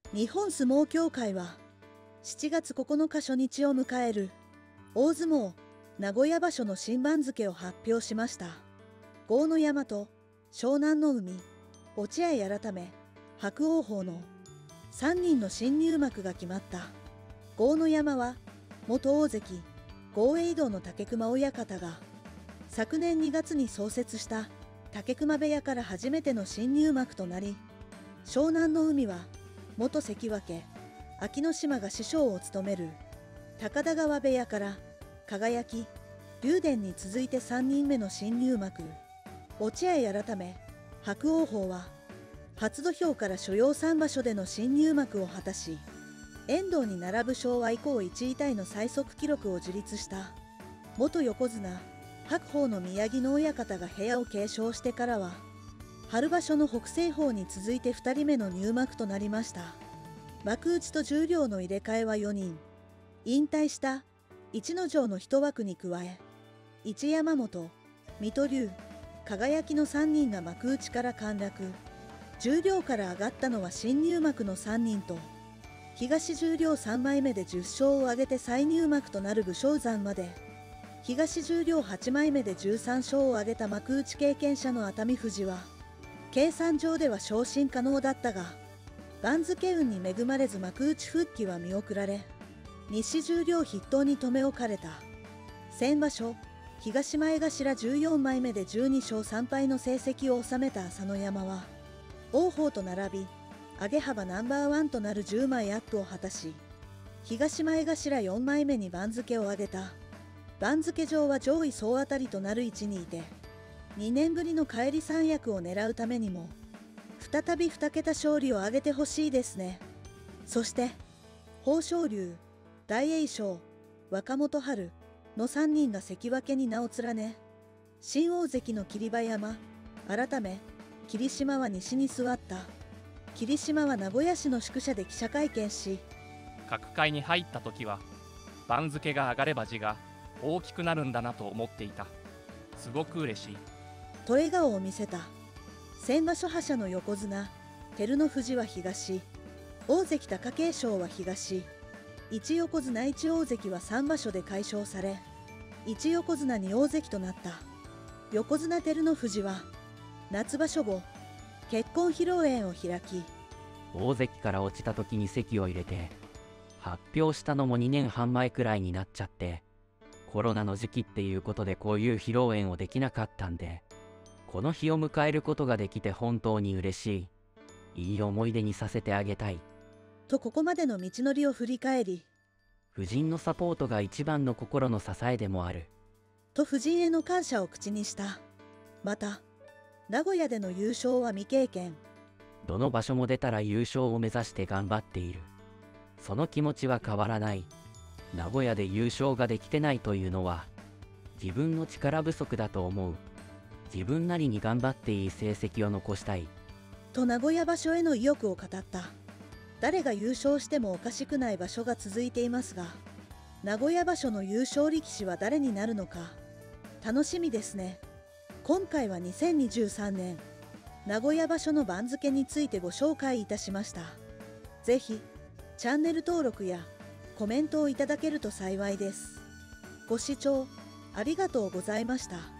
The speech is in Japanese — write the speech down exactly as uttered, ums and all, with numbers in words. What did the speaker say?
日本相撲協会はしちがつここのか初日を迎える大相撲名古屋場所の新番付を発表しました。豪ノ山と湘南の海、落合改め伯桜鵬のさんにんの新入幕が決まった。豪ノ山は元大関豪栄道の武隈親方が昨年にがつに創設した武隈部屋から初めての新入幕となり、湘南の海は元関脇安芸島が師匠を務める高田川部屋から輝、竜電に続いてさんにんめの新入幕。落合改め伯桜鵬は初土俵から所要さん場所での新入幕を果たし、遠藤に並ぶ昭和以降いちいタイの最速記録を樹立した。元横綱白鵬の宮城野親方が部屋を継承してからは春場所の北青鵬に続いてふたりめの入幕となりました。幕内と十両の入れ替えはよにん。引退した逸ノ城の一枠に加え、一山本、水戸龍、輝のさんにんが幕内から陥落。十両から上がったのは新入幕のさんにんと、東十両さんまいめでじゅっしょうを挙げて再入幕となる武将山まで、東十両はちまいめでじゅうさんしょうを挙げた幕内経験者の熱海富士は、計算上では昇進可能だったが、番付運に恵まれず幕内復帰は見送られ、西十両筆頭に留め置かれた。先場所、東前頭じゅうよんまいめでじゅうにしょうさんぱいの成績を収めた朝乃山は、王鵬と並び、上げ幅ナンバーワンとなるじゅうまいアップを果たし、東前頭よんまいめに番付を上げた。番付上は上位総当たりとなる位置にいて、にねんぶりの返り三役を狙うためにも、再びに桁勝利を挙げてほしいですね。そして、豊昇龍、大栄翔、若元春のさんにんが関脇に名を連ね、新大関の霧馬山、改め、霧島は西に座った。霧島は名古屋市の宿舎で記者会見し、 角界に入った時は、番付が上がれば字が大きくなるんだなと思っていた。すごく嬉しい。 と笑顔を見せた。先場所覇者の横綱、照ノ富士は東、大関貴景勝は東、一横綱一大関はさんばしょで解消され、一横綱に大関となった。横綱照ノ富士は、夏場所後、結婚披露宴を開き、 大関から落ちた時に籍を入れて、発表したのもにねんはんまえくらいになっちゃって、コロナの時期っていうことでこういう披露宴をできなかったんで、この日を迎えることができて本当に嬉しい。いい思い出にさせてあげたい。 とここまでの道のりを振り返り、 夫人のサポートが一番の心の支えでもある。 と夫人への感謝を口にした。また、名古屋での優勝は未経験。 どの場所も出たら優勝を目指して頑張っている。その気持ちは変わらない。名古屋で優勝ができてないというのは、自分の力不足だと思う。自分なりに頑張っていい成績を残したい。 と名古屋場所への意欲を語った。誰が優勝してもおかしくない場所が続いていますが、名古屋場所の優勝力士は誰になるのか、楽しみですね。今回はにせんにじゅうさんねん、名古屋場所の番付についてご紹介いたしました。ぜひ、チャンネル登録やコメントをいただけると幸いです。ご視聴ありがとうございました。